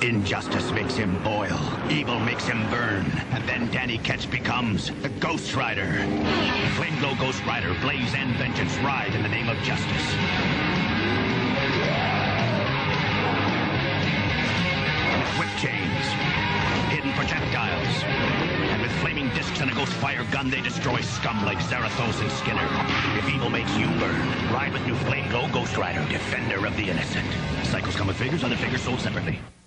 Injustice makes him boil, evil makes him burn, and then Danny Ketch becomes the Ghost Rider. Flame Glow Ghost Rider, blaze and vengeance, ride in the name of justice. With whip chains, hidden projectiles, and with flaming discs and a ghost fire gun, they destroy scum like Zarathos and Skinner. If evil makes you burn, ride with new Flame Glow Ghost Rider, defender of the innocent. Cycles come with figures, other figures sold separately.